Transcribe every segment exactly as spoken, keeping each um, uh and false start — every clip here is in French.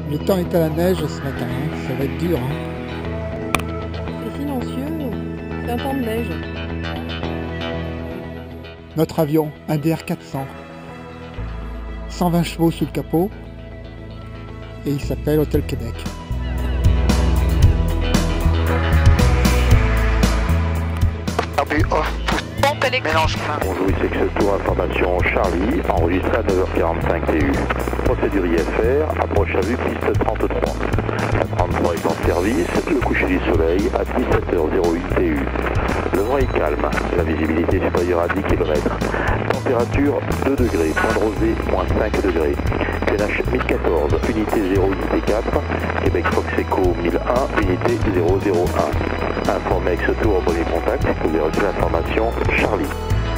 Le temps est à la neige ce matin, hein. Ça va être dur. Hein. C'est silencieux, c'est un temps de neige. Notre avion, un D R quatre cents. cent vingt chevaux sous le capot. Et il s'appelle Hôtel Québec. Mélange. Bonjour, ici Excel Tour, information Charlie, enregistré à neuf heures quarante-cinq T U. Procédure I F R, approche à vue, piste trente-trois. La trente-trois est en service, le coucher du soleil à dix-sept heures huit T U. Le vent est calme, la visibilité supérieure à dix kilomètres. Température deux degrés, point de rosée, moins cinq degrés. P N H mille quatorze, unité zéro, unité quatre, Québec Fox Echo mille un, unité zéro zéro un. Informé avec ce tour au premier contact, vous avez reçu l'information Charlie.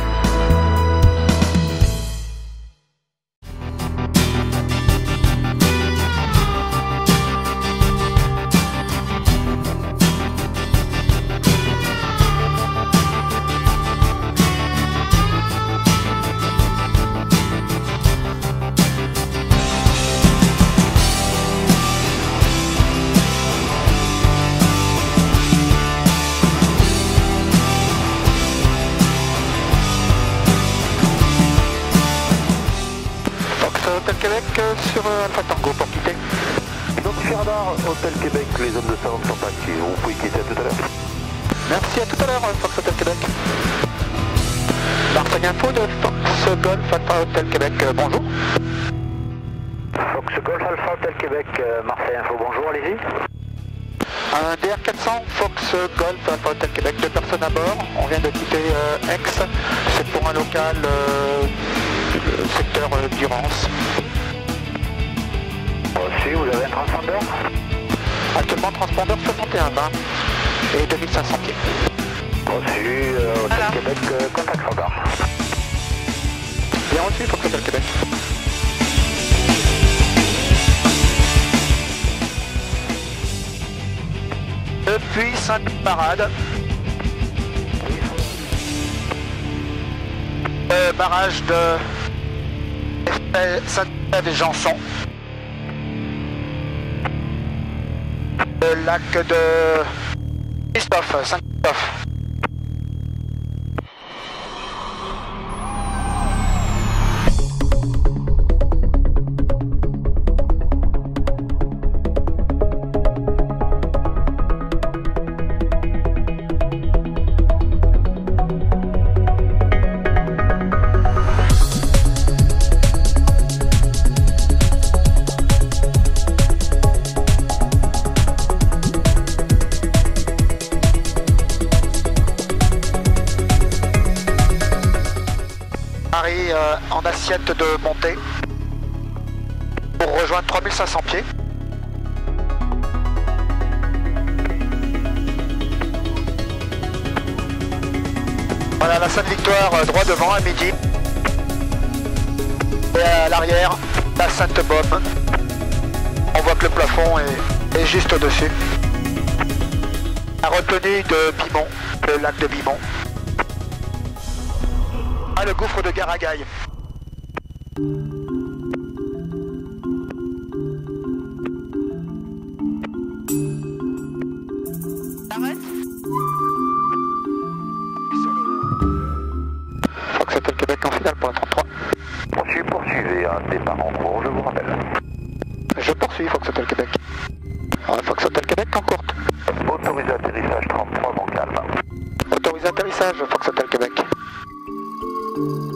Hôtel Québec euh, sur euh, Alpha Tango pour quitter. Donc Ferdar, Hôtel Québec, les zones de salon sont actives. Vous pouvez quitter à tout à l'heure. Merci, à tout à l'heure, Fox Hôtel Québec. Marseille Info de Fox Golf Alpha Hôtel Québec, euh, bonjour. Fox Golf Alpha Hôtel Québec, euh, Marseille Info, bonjour, allez-y. Un D R quatre cents, Fox Golf Alpha Hôtel Québec, deux personnes à bord. On vient de quitter euh, Aix, c'est pour un local euh, secteur euh, Durance. Reçu, vous avez un transpondeur? Actuellement transpondeur soixante et un vingt et deux mille cinq cents pieds. Reçu, euh, Hôtel Voilà. Québec, euh, contact standard. Bien reçu, Fox Hôtel Québec. Depuis Sainte-Parade, euh, barrage de Sainte-Ève et Janson, le lac de Christophe, Saint-Christophe. Paris euh, en assiette de montée pour rejoindre trois mille cinq cents pieds. Voilà la Sainte-Victoire euh, droit devant à midi. Et à l'arrière, la Sainte-Baume. On voit que le plafond est, est juste au-dessus. La retenue de Bimont, le lac de Bimont. Ah, le gouffre de Garagaille. T'arrêtes ? Fox Hôtel Québec en finale pour la trente-trois. Reçu, poursuivez un départ en cours, je vous rappelle. Je poursuis Fox Hôtel Québec. Ah, Fox Hôtel Québec en courte. Autorisé atterrissage trente-trois, bon calme. Autorisé atterrissage Fox Hôtel Québec. Thank you.